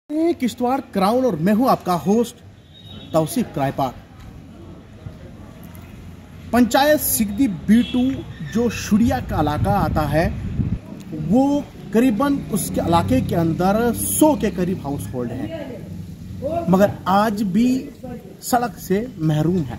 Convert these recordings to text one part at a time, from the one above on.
Kishtwar crown और मैं हूं आपका होस्ट तौसीफ क्राइपार। पंचायत सिगदी B2 जो शुड़िया का इलाका आता है वो करीबन उसके इलाके के अंदर 100 के करीब हाउस होल्ड हैं, मगर आज भी सड़क से महरूम है।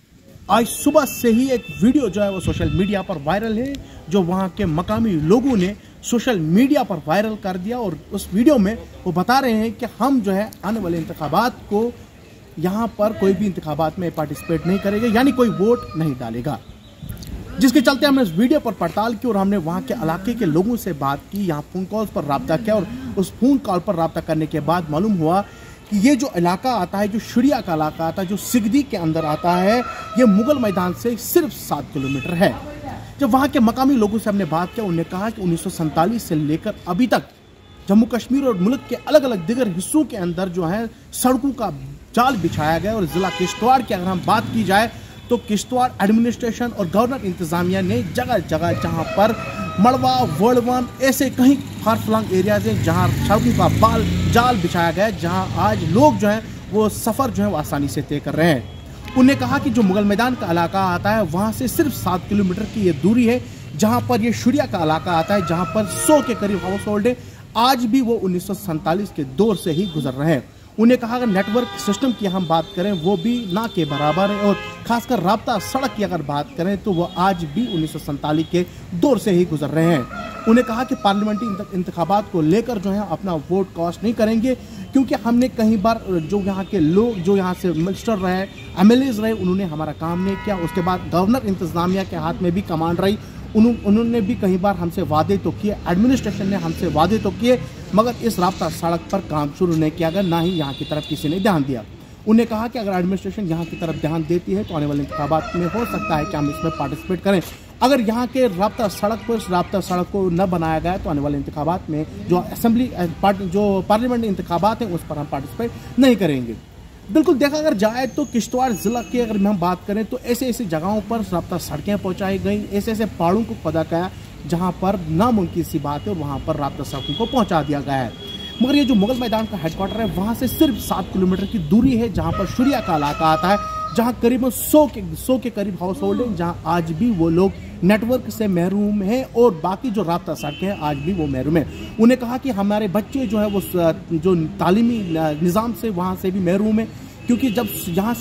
आज सुबह से ही एक वीडियो जो है वो सोशल मीडिया पर वायरल है, जो वहां के मकामी लोगों ने सोशल मीडिया पर वायरल कर दिया। और उस वीडियो में वो बता रहे हैं कि हम जो है आने वाले इंतखाबात को यहाँ पर कोई भी इंतखाबात में पार्टिसिपेट नहीं करेंगे, यानी कोई वोट नहीं डालेगा। जिसके चलते हमने इस वीडियो पर पड़ताल की और हमने वहाँ के इलाके के लोगों से बात की, यहाँ फोन कॉल पर रब्ता किया और उस फोन कॉल पर रब्ता करने के बाद मालूम हुआ कि ये जो इलाका आता है, जो शुड़िया का इलाका आता है, जो सिगदी के अंदर आता है, ये मुगल मैदान से सिर्फ 7 किलोमीटर है। जब वहाँ के मकामी लोगों से हमने बात किया, उन्होंने कहा कि 1947 से लेकर अभी तक जम्मू कश्मीर और मुल्क के अलग अलग दिगर हिस्सों के अंदर जो है सड़कों का जाल बिछाया गया। और जिला किश्तवाड़ की अगर हम बात की जाए तो किश्तवाड़ एडमिनिस्ट्रेशन और गवर्नर इंतजामिया ने जगह जगह जहाँ पर मड़वा वर्डवन ऐसे कहीं फार फ्लंग एरियाज हैं जहाँ सड़कों का जाल बिछाया गया, जहाँ आज लोग जो हैं वो सफ़र जो है वो आसानी से तय कर रहे हैं। उन्होंने कहा कि जो मुगल मैदान का इलाका आता है वहाँ से सिर्फ 7 किलोमीटर की ये दूरी है, जहाँ पर ये शुड़िया का इलाका आता है, जहाँ पर 100 के करीब हाउस होल्ड है। आज भी वो 1947 के दौर से ही गुजर रहे हैं। उन्हें कहा अगर नेटवर्क सिस्टम की हम बात करें वो भी ना के बराबर है, और खासकर राब्ता सड़क की अगर बात करें तो वो आज भी 1947 के दौर से ही गुजर रहे हैं। उन्हें कहा कि पार्लियामेंट्री इंतखाबात को लेकर जो है अपना वोट कास्ट नहीं करेंगे, क्योंकि हमने कई बार जो यहाँ के लोग जो यहाँ से मिनिस्टर रहे, MLAs रहे, उन्होंने हमारा काम नहीं किया। उसके बाद गवर्नर इंतजामिया के हाथ में भी कमांड रही, उन्होंने भी कई बार हमसे वादे तो किए, एडमिनिस्ट्रेशन ने हमसे वादे तो किए, मगर इस राब्ता सड़क पर काम शुरू नहीं किया गया, ना ही यहाँ की तरफ किसी ने ध्यान दिया। उन्हें कहा कि अगर एडमिनिस्ट्रेशन यहाँ की तरफ ध्यान देती है तो आने वाले इंतखाबात में हो सकता है कि हम इसमें पार्टिसिपेट करें। अगर यहाँ के राब्ता सड़क पर राब्ता सड़क को न बनाया गया तो आने वाले इंतखाबात में जो पार्लियामेंट इंतखाबात हैं उस पर हम पार्टिसिपेट नहीं करेंगे। बिल्कुल देखा अगर जाए तो किश्तवाड़ जिला की अगर हम बात करें तो ऐसे ऐसे जगहों पर राब्ता सड़कें पहुंचाई गई, ऐसे ऐसे पहाड़ों को खोदा गया जहां पर नामुमकिन सी बात है और वहां पर राब्ता सड़कों को पहुंचा दिया गया है। मगर ये जो मुगल मैदान का हेडक्वार्टर है वहां से सिर्फ 7 किलोमीटर की दूरी है, जहां पर शुड़िया का इलाका आता है, जहां करीबन 100 के करीब हाउस होल्ड है, जहां आज भी वो लोग नेटवर्क से महरूम है और बाकी जो राब्ता सड़कें हैं आज भी वो महरूम है। उन्हें कहा कि हमारे बच्चे जो है वो जो तालीमी निज़ाम से वहाँ से भी महरूम है, क्योंकि जब यहाँ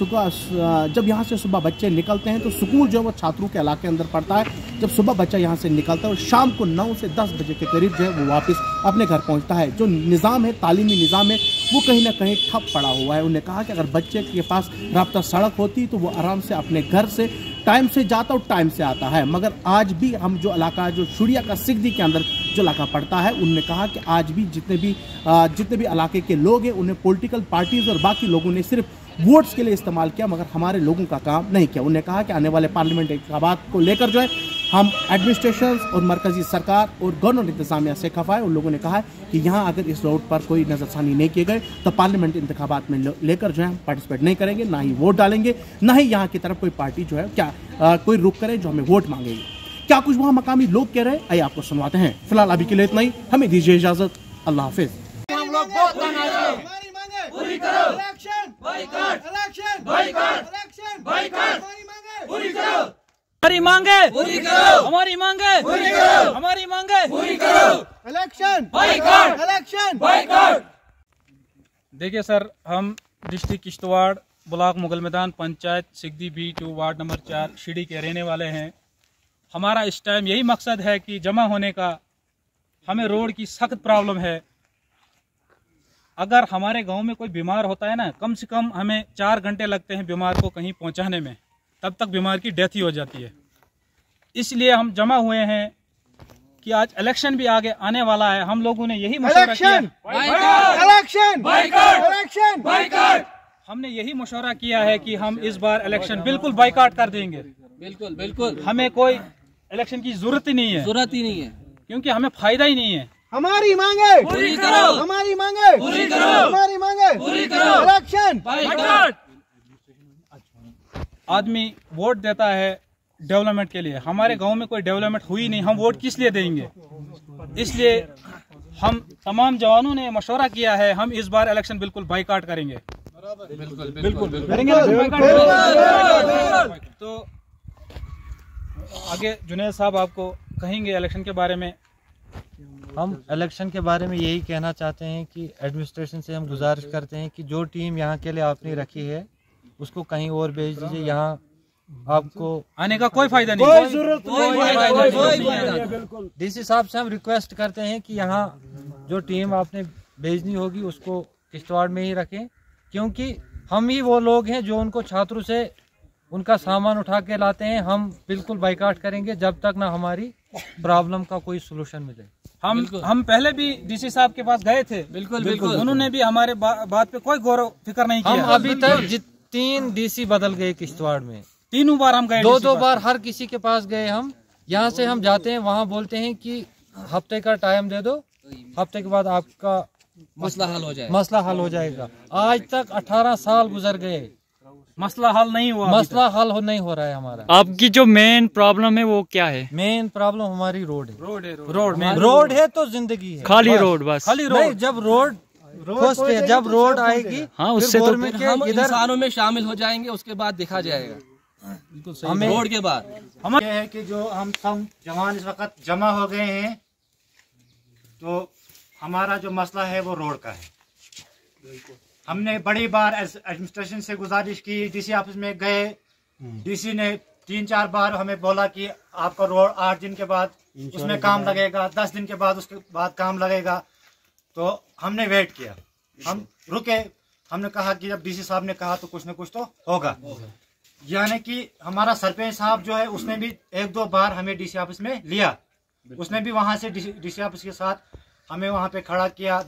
से सुबह बच्चे निकलते हैं तो स्कूल जो है वो छात्रों के इलाके अंदर पड़ता है। जब सुबह बच्चा यहाँ से निकलता है और शाम को 9 से 10 बजे के करीब जो है वो वापस अपने घर पहुँचता है। जो निज़ाम है, तालीमी निज़ाम है, वो कहीं ना कहीं ठप पड़ा हुआ है। उन्हें कहा कि अगर बच्चे के पास राब्ता सड़क होती तो वो आराम से अपने घर से टाइम से जाता और टाइम से आता है। मगर आज भी हम जो इलाका जो शुड़िया का सिगदी के अंदर जो इलाका पड़ता है, उन्होंने कहा कि आज भी जितने भी इलाके के लोग हैं उन्हें पॉलिटिकल पार्टीज और बाकी लोगों ने सिर्फ वोट्स के लिए इस्तेमाल किया, मगर हमारे लोगों का काम नहीं किया। उन्होंने कहा कि आने वाले पार्लियामेंट इंतखाबात को लेकर जो है हम एडमिनिस्ट्रेशन और मरकजी सरकार और गवर्नर इंतजामिया से खफाए। उन लोगों ने कहा कि यहाँ अगर इस रोड पर कोई नजरसानी नहीं किए गए तो पार्लियामेंट इंतखाबात में लेकर जो है पार्टिसिपेट नहीं करेंगे, ना ही वोट डालेंगे, ना ही यहाँ की तरफ कोई पार्टी जो है कोई रुख करे जो हमें वोट मांगेगी। क्या कुछ वहाँ मकामी लोग कह रहे हैं, आइए आपको सुनवाते हैं। फिलहाल अभी के लिए इतना ही, हमें दीजिए इजाजत, अल्लाह हाफिज। हमारी मांगे पूरी करो, हमारी मांगे पूरी करो, हमारी मांगे पूरी करो। Election boycott, election boycott. देखिए सर, हम district Kishtwar, block Mughal Maidan, panchayat Sigdi B2 ward number 4 शिड़ी के रहने वाले हैं। हमारा इस टाइम यही मकसद है कि जमा होने का। हमें रोड की सख्त प्रॉब्लम है। अगर हमारे गांव में कोई बीमार होता है ना, कम से कम हमें 4 घंटे लगते हैं बीमार को कहीं पहुंचाने में, तब तक बीमार की डेथ ही हो जाती है। इसलिए हम जमा हुए हैं कि आज इलेक्शन भी आगे आने वाला है। हम लोगों ने यही मशवरा किया, हमने यही मशवरा किया है कि हम इस बार इलेक्शन बिल्कुल बाइकआउट कर देंगे। बिल्कुल बिल्कुल, हमें कोई इलेक्शन की जरूरत ही नहीं है, क्योंकि हमें फायदा ही नहीं है। हमारी मांगे पूरी करो, हमारी मांगे पूरी करो, हमारी मांगे पूरी करो। Election boycott. आदमी वोट देता है डेवलपमेंट के लिए। हमारे गांव में कोई डेवलपमेंट हुई नहीं, हम वोट किस लिए देंगे? इसलिए हम तमाम जवानों ने मशवरा किया है, हम इस बार इलेक्शन बिल्कुल बाइकाट करेंगे। बिल्कुल करेंगे। तो आगे जुनैद साहब आपको कहेंगे इलेक्शन के बारे में। हम इलेक्शन के बारे में यही कहना चाहते हैं कि एडमिनिस्ट्रेशन से हम गुजारिश करते हैं कि जो टीम यहाँ के लिए आपने रखी है उसको कहीं और भेज दीजिए। यहाँ आपको आने का कोई फायदा नहीं, कोई जरूरत नहीं। डीसी साहब से हम रिक्वेस्ट करते हैं कि यहाँ जो टीम आपने भेजनी होगी उसको किश्तवाड़ में ही रखें, क्योंकि हम ही वो लोग हैं जो उनको छात्रों से उनका सामान उठा के लाते हैं। हम बिल्कुल बाइकाट करेंगे जब तक ना हमारी प्रॉब्लम का कोई सोल्यूशन मिले। हम पहले भी डीसी साहब के पास गए थे, बिल्कुल उन्होंने भी हमारे बात पे कोई गौरव फिक्र नहीं किया। हम अभी तक 3 डीसी बदल गए किश्तवाड़ में, 3 बार हम गए, 2 बार हर किसी के पास गए। हम यहाँ से हम जाते हैं, वहाँ बोलते हैं कि हफ्ते का टाइम दे दो, हफ्ते के बाद आपका मसला हल हो जाएगा। आज तक 18 साल गुजर गए, मसला हल नहीं हुआ, नहीं हो रहा है हमारा। आपकी जो मेन प्रॉब्लम है वो क्या है? मेन प्रॉब्लम हमारी रोड है। रोड है तो जिंदगी है, खाली रोड बस। खाली रोड। जब रोड जब रोड आएगी, हाँ, उससे तो हम इंसानों में शामिल हो जाएंगे, उसके बाद देखा जाएगा। हमें रोड के बाद हम ये है कि जो हम सब जवान इस वक्त जमा हो गए हैं, तो हमारा जो मसला है वो रोड का है। हमने बड़ी बार एडमिनिस्ट्रेशन से गुजारिश की, डीसी ऑफिस में गए, डीसी ने 3-4 बार हमें बोला कि आपका रोड 8 दिन के बाद उसमें काम लगेगा, 10 दिन के बाद उसके बाद काम लगेगा। तो हमने वेट किया, हम रुके, हमने कहा कि जब डीसी साहब ने कहा तो कुछ न कुछ तो होगा। यानी कि हमारा सरपंच साहब जो है उसने भी 1-2 बार हमें डीसी ऑफिस में लिया, उसने भी वहाँ से डीसी ऑफिस के साथ हमें वहाँ पे खड़ा किया।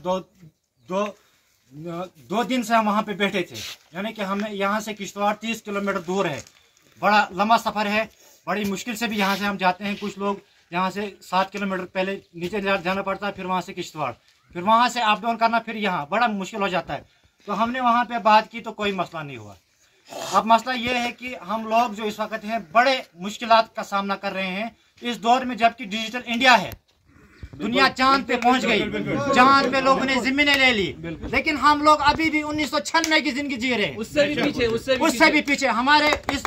2 दिन से हम वहाँ पे बैठे थे। यानी कि हमें यहाँ से किश्तवाड़ 30 किलोमीटर दूर है, बड़ा लंबा सफ़र है, बड़ी मुश्किल से भी यहाँ से हम जाते हैं। कुछ लोग यहाँ से 7 किलोमीटर पहले नीचे जाना पड़ता है, फिर वहाँ से किश्तवाड़, फिर वहाँ से अप डाउन करना, फिर यहाँ बड़ा मुश्किल हो जाता है। तो हमने वहाँ पे बात की तो कोई मसला नहीं हुआ। अब मसला ये है कि हम लोग जो इस वक्त हैं बड़े मुश्किलात का सामना कर रहे हैं इस दौर में, जबकि डिजिटल इंडिया है, दुनिया चांद पे पहुंच गई, चांद पे लोगों ने जमीनें ले ली, लेकिन हम लोग अभी भी 1996 की जिंदगी जी रहे हैं, उससे भी पीछे। हमारे इस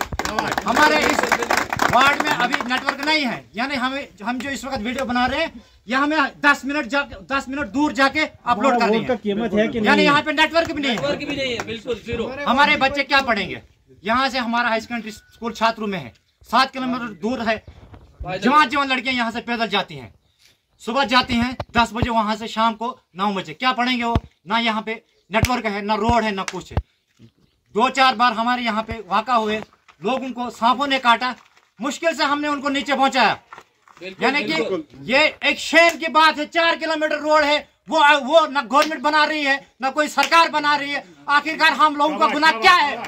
वार्ड में अभी नेटवर्क नहीं है। यानी हम जो इस वक्त वीडियो बना रहे हैं, यह हमें 10 मिनट दूर जाके अपलोड कर रही है। कीमत है कि यानी यहाँ पे नेटवर्क भी नहीं है, बिल्कुल जीरो। हमारे बच्चे क्या पढ़ेंगे? यहाँ से हमारा हाई सेकेंडरी स्कूल छात्रों में है, 7 किलोमीटर दूर है। जवान लड़कियां यहाँ से पैदल जाती हैं, सुबह जाती हैं 10 बजे, वहां से शाम को 9 बजे। क्या पढ़ेंगे वो? ना यहाँ पे नेटवर्क है, ना रोड है, ना कुछ है। 2-4 बार हमारे यहाँ पे वाक़ा हुए, लोगों को सांपों ने काटा, मुश्किल से हमने उनको नीचे पहुंचाया। यानी कि ये एक शेर की बात है, 4 किलोमीटर रोड है, वो ना गवर्नमेंट बना रही है, ना कोई सरकार बना रही है। आखिरकार हम लोगों का गुनाह क्या है?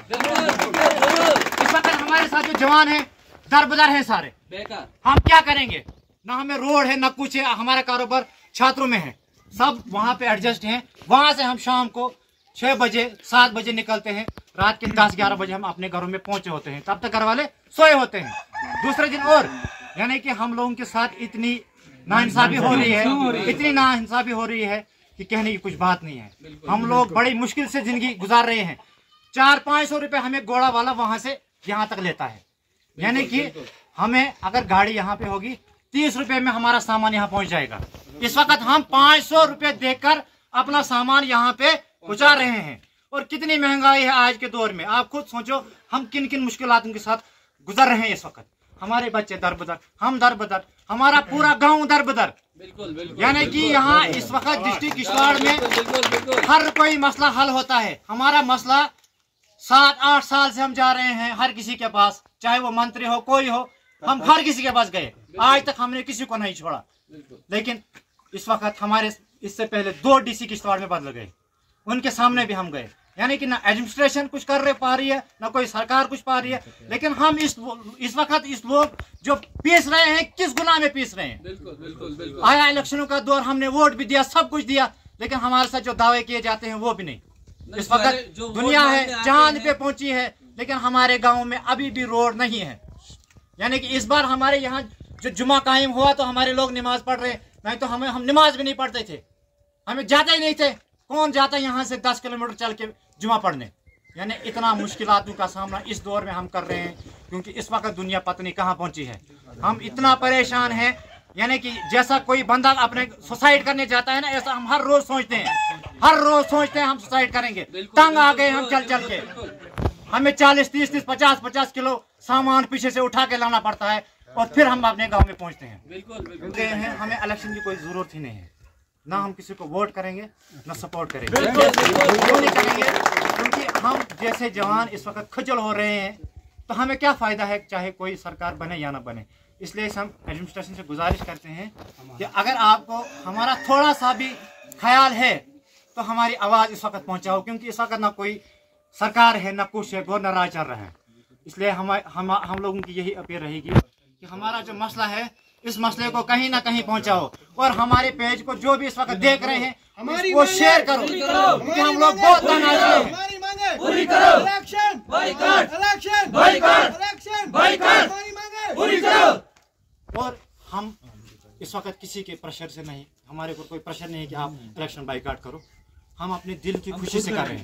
इस वक्त हमारे साथ जो जवान है दरबदर है सारे, हम क्या करेंगे? ना हमें रोड है, ना कुछ है। हमारा कारोबार छात्रों में है, सब वहाँ पे एडजस्ट हैं। वहाँ से हम शाम को 6 बजे 7 बजे निकलते हैं, रात के 10-11 बजे हम अपने घरों में पहुंचे होते हैं, तब तक घर वाले सोए होते हैं। दूसरे दिन और यानी कि हम लोगों के साथ इतनी नाइंसाफी हो रही है, इतनी नाइंसाफी हो रही है कि कहने की कुछ बात नहीं है। हम लोग बड़ी मुश्किल से जिंदगी गुजार रहे हैं। 400-500 रुपये हमें घोड़ा वाला वहाँ से यहाँ तक लेता है। यानी कि हमें अगर गाड़ी यहाँ पे होगी 30 रुपये में हमारा सामान यहाँ पहुँच जाएगा। इस वक्त हम 500 रुपये देकर अपना सामान यहाँ पे पहुँचा रहे हैं। और कितनी महंगाई है आज के दौर में, आप खुद सोचो हम किन किन मुश्किलातों के साथ गुजर रहे हैं इस वक्त। हमारे बच्चे दरबदर, हम दरबदर, हमारा पूरा गांव दरबदर। यानी कि यहाँ इस वक्त डिस्ट्रिक्ट किश्तवाड़ में हर कोई मसला हल होता है। हमारा मसला 7-8 साल से हम जा रहे हैं हर किसी के पास, चाहे वो मंत्री हो कोई हो, हम हर किसी के पास गए, आज तक हमने किसी को नहीं छोड़ा। लेकिन इस वक्त हमारे इससे पहले 2 डीसी किश्तवाड़ में बदल गए, उनके सामने भी हम गए। यानी कि ना एडमिनिस्ट्रेशन कुछ कर पा रही है, ना कोई सरकार कुछ पा रही है। लेकिन हम इस वक्त इस लोग जो पीस रहे हैं, किस गुनाह में पीस रहे हैं? बिल्कुल। आया इलेक्शनों का दौर, हमने वोट भी दिया, सब कुछ दिया, लेकिन हमारे साथ जो दावे किए जाते हैं वो भी नहीं। इस वक्त दुनिया है चांद पे पहुंची है, लेकिन हमारे गाँव में अभी भी रोड नहीं है। यानी कि इस बार हमारे यहाँ जो जुमा कायम हुआ तो हमारे लोग नमाज पढ़ रहे, नहीं तो हम नमाज भी नहीं पढ़ते थे। हमें जाते ही नहीं थे। कौन जाता यहाँ से 10 किलोमीटर चल के जुमा पढ़ने? यानी इतना मुश्किलातों का सामना इस दौर में हम कर रहे हैं, क्योंकि इस वक्त दुनिया पता नहीं कहाँ पहुंची है। हम इतना परेशान हैं, यानी कि जैसा कोई बंदा अपने सुसाइड करने जाता है ना, ऐसा हम हर रोज सोचते हैं हम सुसाइड करेंगे। तंग आ गए हम चल चल के। हमें 40, 30, 50 किलो सामान पीछे से उठा के लाना पड़ता है और फिर हम अपने गांव में पहुंचते हैं। बिल्कुल हमें इलेक्शन की कोई जरूरत ही नहीं है, ना हम किसी को वोट करेंगे ना सपोर्ट करेंगे। क्यों नहीं करेंगे? क्योंकि हम जैसे जवान इस वक्त खजल हो रहे हैं, तो हमें क्या फायदा है चाहे कोई सरकार बने या ना बने। इसलिए हम एडमिनिस्ट्रेशन से गुजारिश करते हैं कि अगर आपको हमारा थोड़ा सा भी ख्याल है तो हमारी आवाज़ इस वक्त पहुंचाओ, क्योंकि इस वक्त ना कोई सरकार है ना कुछ है, गवर्नर राज चल रहा है। इसलिए हम लोगों की यही अपील रहेगी कि हमारा जो मसला है इस मसले को कहीं ना कहीं पहुंचाओ, और हमारे पेज को जो भी इस वक्त देख रहे हैं वो शेयर करो, क्योंकि हम लोग बहुत तंग आ गए हैं। पूरी करो election boycott, election boycott, election boycott, पूरी करो। और हम इस वक्त किसी के प्रेशर से नहीं, हमारे ऊपर कोई प्रेशर नहीं है कि आप इलेक्शन बायकॉट करो। हम अपने दिल की खुशी से कर रहे हैं,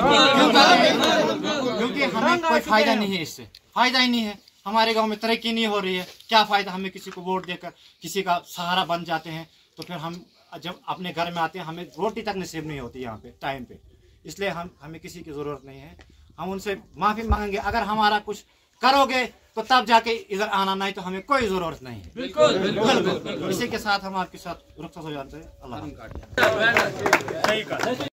क्योंकि हमें कोई फायदा नहीं है, इससे फायदा ही नहीं है। हमारे गांव में तरक्की नहीं हो रही है, क्या फायदा हमें किसी को वोट देकर किसी का सहारा बन जाते हैं, तो फिर हम जब अपने घर में आते हैं हमें रोटी तक नसीब नहीं होती यहाँ पे टाइम पे। इसलिए हमें किसी की ज़रूरत नहीं है। हम उनसे माफ़ी मांगेंगे, अगर हमारा कुछ करोगे तो तब जाके इधर आना, नहीं तो हमें कोई ज़रूरत नहीं है। बिल्कुल। इसी के साथ हम आपके साथ रुखसत हो जाते हैं। अल्लाह।